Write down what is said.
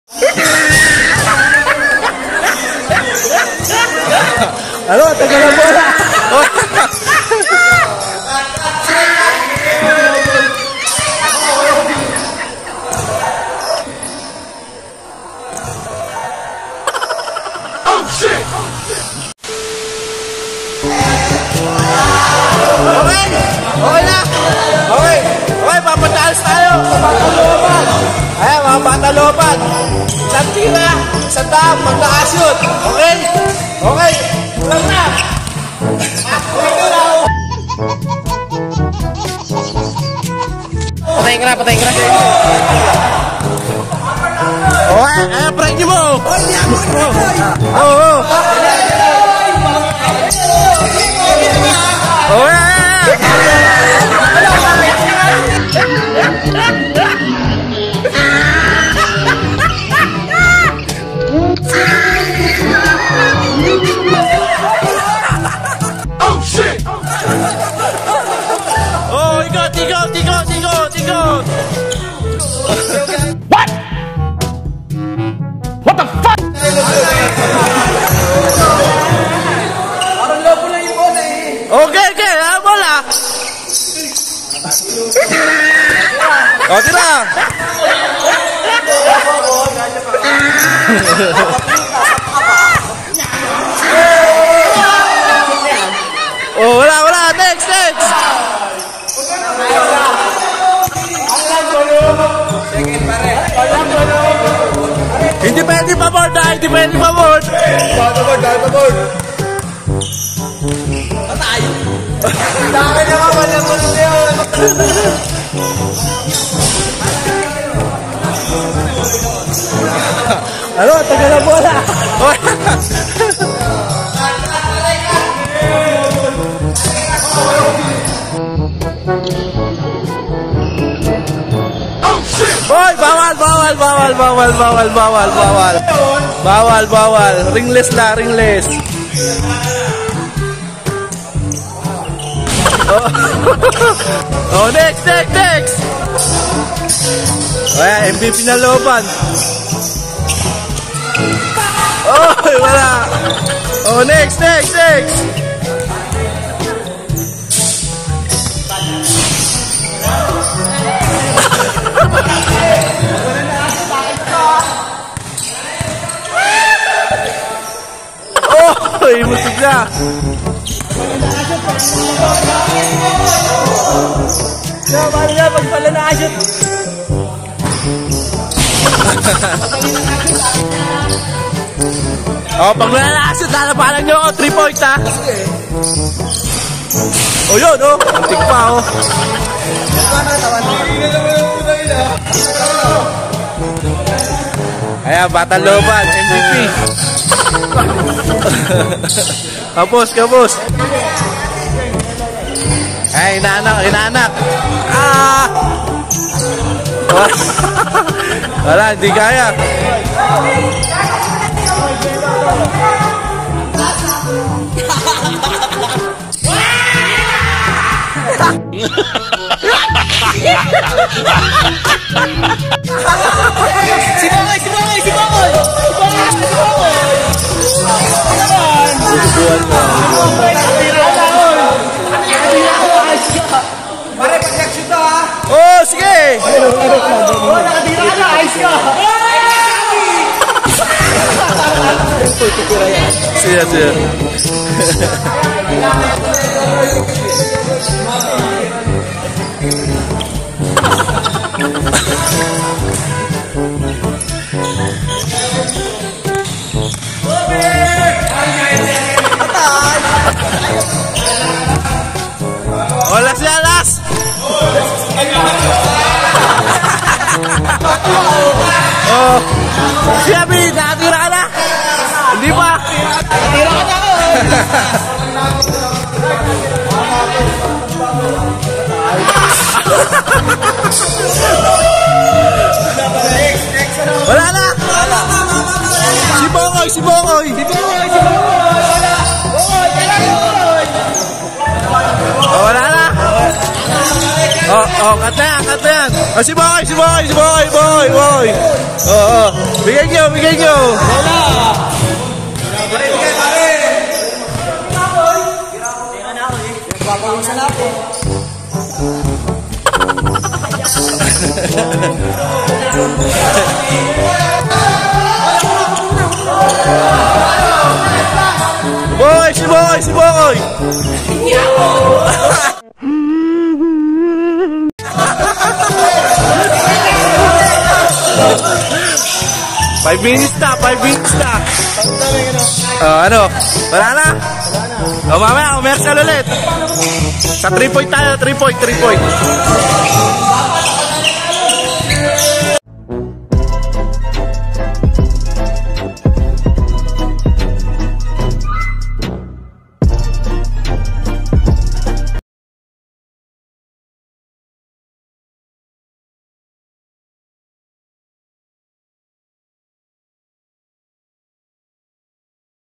Ano, tagal na bola. Oh shit! Okay na. Okay, papatalas tayo. Papatalopan. Ayan, mga patalopan. Isang tira, isang dam, magna-shoot. Okay? Okay. Ulang na. Patayin ka na. Okay, ayan, prank nyo mo. Oo. Oh shit! Oh, ikot. What? What the fuck? Parang lobo lang yung bola eh. Okay, bola. O, tira. Oh, wala. Next. Hindi pwede pa board. Patay. Dami na wala mo na yun. Ano, tagal na bola. Boy, bawal. Ringless. Oh, next. Ayan, MVP na loban. Oh, wala. Oh, next. Oh, musik na. Bali na, pag pala na-shoot. Oh, pag na-shoot, lalapanan nyo. 3 points, ha? Oh, yun, oh. Antik pa, oh. Ayan, Batang Loban, MVP. Kapos. Ay, inaanak. Wala, hindi kaya. Si Bangoy! Pare, pag-action to, ha? Oh, sige! Oh, nakadira ka na! Ayos ka! Siya. Wala siya, last! Oh, siya, Bin! Nakatira ka na! Hindi pa! Nakatira ka na ako! Wala na! Si Bongoy! Oh, wala na! cut na yan, cut na yan. Si Boy, boy. Bigay nyo. Wala. Papawin sa lapo. Si Boy. 5 minutes na. Ano? Wala na? Mamaya, commercial ulit. Sa 3 point tayo, 3 point.